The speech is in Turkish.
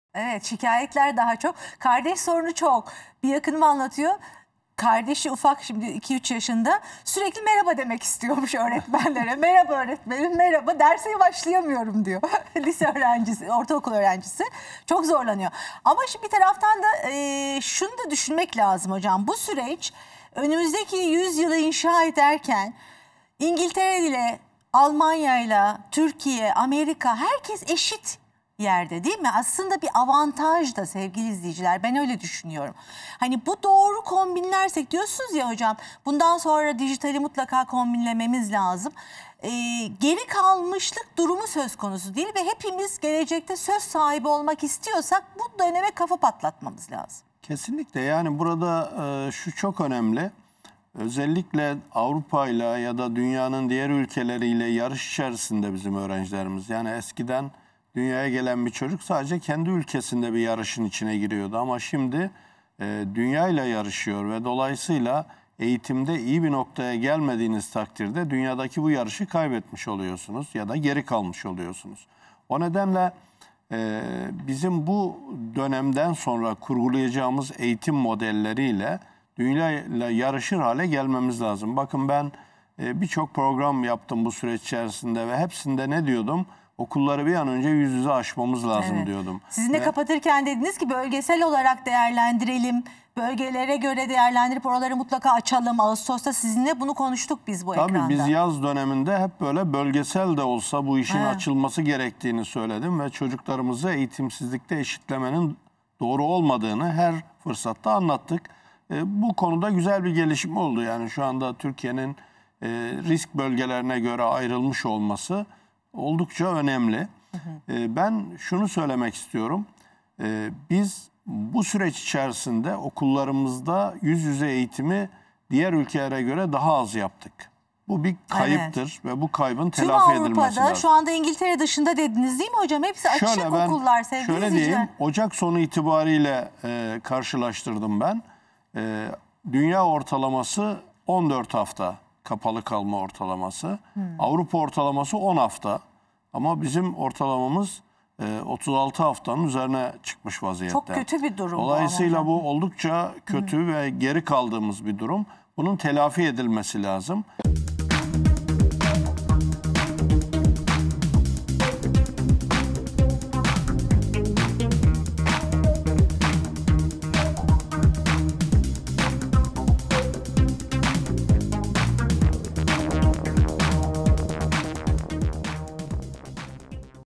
Evet, şikayetler daha çok. Kardeş sorunu çok. Bir yakınım anlatıyor. Kardeşi ufak, şimdi 2-3 yaşında, sürekli merhaba demek istiyormuş öğretmenlere. Merhaba öğretmenim, merhaba. Derse başlayamıyorum diyor. Lise öğrencisi, ortaokul öğrencisi. Çok zorlanıyor. Ama şimdi bir taraftan da şunu da düşünmek lazım hocam. Bu süreç önümüzdeki 100 yılı inşa ederken İngiltere ile, Almanya ile, Türkiye, Amerika, herkes eşit yerde, değil mi? Aslında bir avantaj da sevgili izleyiciler. Ben öyle düşünüyorum. Hani bu doğru kombinlersek, diyorsunuz ya hocam, bundan sonra dijitali mutlaka kombinlememiz lazım. Geri kalmışlık durumu söz konusu değil ve hepimiz gelecekte söz sahibi olmak istiyorsak bu döneme kafa patlatmamız lazım. Kesinlikle, yani burada şu çok önemli. Özellikle Avrupa ile ya da dünyanın diğer ülkeleriyle yarış içerisinde bizim öğrencilerimiz. Yani eskiden dünyaya gelen bir çocuk sadece kendi ülkesinde bir yarışın içine giriyordu. Ama şimdi dünya ile yarışıyor ve dolayısıyla eğitimde iyi bir noktaya gelmediğiniz takdirde dünyadaki bu yarışı kaybetmiş oluyorsunuz ya da geri kalmış oluyorsunuz. O nedenle bizim bu dönemden sonra kurgulayacağımız eğitim modelleriyle dünyayla yarışır hale gelmemiz lazım. Bakın ben birçok program yaptım bu süreç içerisinde ve hepsinde ne diyordum? Okulları bir an önce yüz yüze aşmamız lazım diyordum. Sizinle kapatırken dediniz ki bölgesel olarak değerlendirelim. Bölgelere göre değerlendirip oraları mutlaka açalım. Ağustos'ta sizinle bunu konuştuk biz bu ekranda. Tabii biz yaz döneminde hep böyle bölgesel de olsa bu işin açılması gerektiğini söyledim ve çocuklarımızı eğitimsizlikte eşitlemenin doğru olmadığını her fırsatta anlattık. Bu konuda güzel bir gelişme oldu. Yani şu anda Türkiye'nin risk bölgelerine göre ayrılmış olması oldukça önemli. Ben şunu söylemek istiyorum. Biz bu süreç içerisinde okullarımızda yüz yüze eğitimi diğer ülkelere göre daha az yaptık. Bu bir kayıptır ve bu kaybın telafi edilmesi lazım. Tüm Avrupa'da, şu anda İngiltere dışında dediniz değil mi hocam? Hepsi açık okullar sevgili şöyle izleyiciler. diyeyim, Ocak sonu itibariyle karşılaştırdım ben. Dünya ortalaması 14 hafta kapalı kalma ortalaması. Avrupa ortalaması 10 hafta. Ama bizim ortalamamız 36 haftanın üzerine çıkmış vaziyette. Çok kötü bir durum. Dolayısıyla bu oldukça kötü ve geri kaldığımız bir durum. Bunun telafi edilmesi lazım.